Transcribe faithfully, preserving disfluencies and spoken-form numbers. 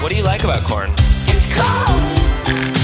What do you like about corn? It's cold.